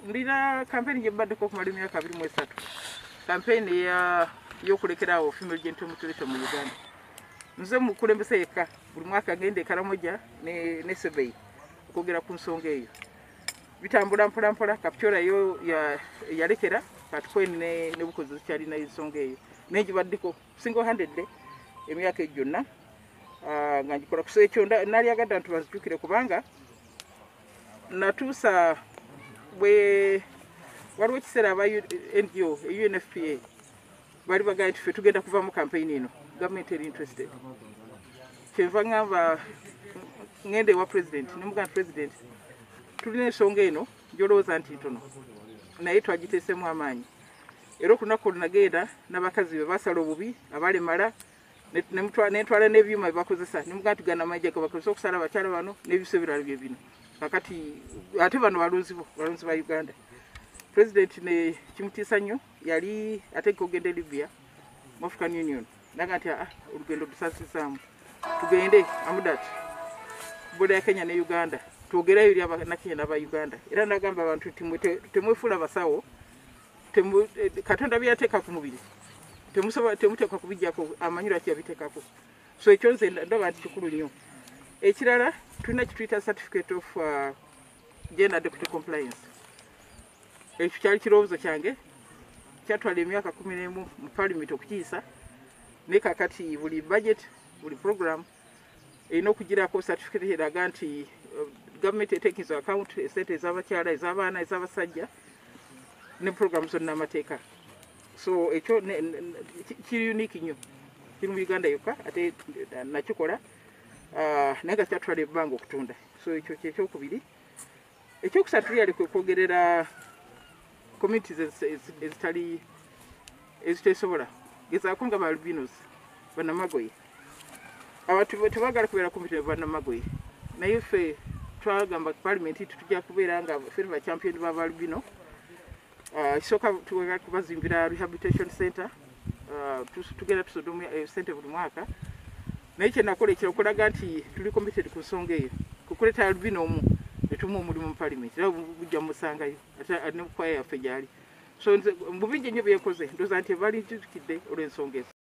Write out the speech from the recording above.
ndina campaign gye mbaddeko okumala emyaka 23 campaign y'okulekerawo female genital mutilation mu Uganda. Nze mukulembeze yekka buli mwaka ngende Karamoja ne Sebei okwogera ku nsonga eyo. Bitambula mpolampola Kapchora yo yalekera katukweni ne bukozi kyalina ensonga eyo. Nenjibaddeko single handedly emyaka gyonna nga njikola kusa ekyo nali agadde nti bazijukire kubanga natuusa bwe waliwo ekiseera aba NGO UNFPA bali bagamba nti ffe tugenda kuva mu campaign eno government eri interested kyenva ngamba ngende wa president nemugamba president tulina ensonga eno gyolowooza nti ntono naye twagiteesemu amaanyi era okunaku olunagenda n'abakazi be basala obubi abalemala netwala n'ebyuma byebakozesa nemugamba nti gana amagye gabakozesa okusala abakyala bano n'ebiso ebirala bye bino kakati ate bano balunzi ba Uganda. President ne kimutiisa nnyo yali ateeka okugenda Libya mu African Union naga nti olugendo tusasisaamu tugende amudat boda ya Kenya ne Uganda twogerayo eri abanakenya n'aba Uganda era nagamba abantu temwefuula basawo Katonda byateeka ku mubiri temuteeka kubijjako amanyira kyabiteekako so ekyo nze ndaba nti kikulu nnyo. Ekirala tulina kituyita certificate of gender deputy compliance. Ekyo kyali kirowoozo kyange kyatwala emyaka 11 mu parliament okukiyisa naye kakati buli budget buli program erina okugirako certificate eraga nti government eteeka into account esente ez'abakyala ez'abaana ez'abasajja ne program zonna amateeka so ekyo kiri unique nnyo kiri mu Uganda yokka ate nakikola naye nga kyatwala ebbanga okutunda so ekyo kyekyokubiri. Ekyokusatu yali kwogerera communities ezitesobola gezaako nga ba albinos bannamagoye abantu tebagala kubeera community bannamagoye naye ffe twagamba parliament tujja kubeera nga ffe ba champion ba albino kisooka tugenda kubazimbira rehabilitation center tugenda tusodomu sente buli mwaka naye kyenakola ekyo okulaga nti tuli committed ku nsonga eyo kukuleeta albino omu netumu omulimu mu parliament era bujja musangayo ate ne kwaya yaffe gyali so nze mu bingi nnyo byekoze ndooza nti bali njujukidde olw'ensonga ezo.